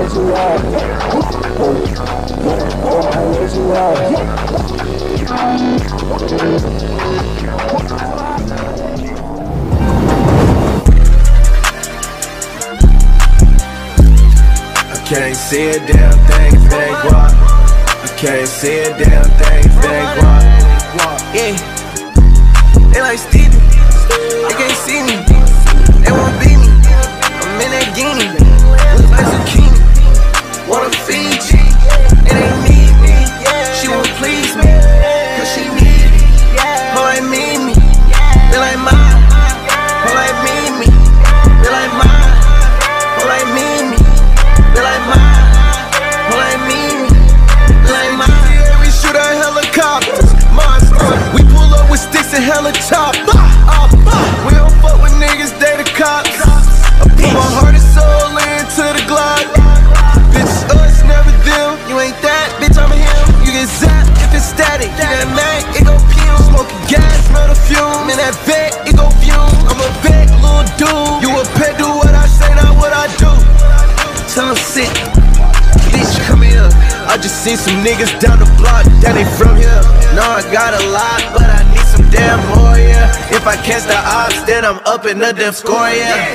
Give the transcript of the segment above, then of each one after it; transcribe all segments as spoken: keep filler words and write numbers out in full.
Can't see a damn thing if it ain't guap. I can't see a damn thing if it ain't guap. Yeah, they like Stevie, they can't see me, they won't beat me. I'm in that guinea, look like zucchini. Wanna feed you, it ain't need me. She won't please me, cause she need me. Her like me, me, they like mine. Her like me, me, they like mine. Her like me, me. They like mine, they like me, they like mine. Yeah, we shoot our helicopters, monsters. We pull up with sticks and helicopters. We don't fuck with niggas, they the cops. I put my heart and soul into the Glock. Bitch, us, never them. You ain't that, bitch, I'm him. You get zapped if it's static. You that Mac, it go fume. Smoking gas, smell the fume. In that vet, it go fume. I'm a vet, little dude. You a pet, do what I say, not what I do. Tell 'em sit, bitch, come here. I just seen some niggas down the block, that ain't from here. No, I got a lot, but I need some damn more, yeah. If I catch the ops, then I'm up in the damn score, yeah.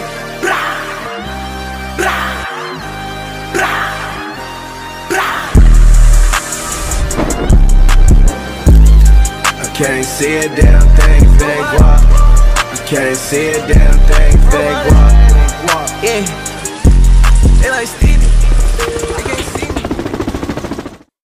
I can't see a damn thing if it ain't guap. I can't see a damn thing if it ain't guap. Yeah. They like Steve.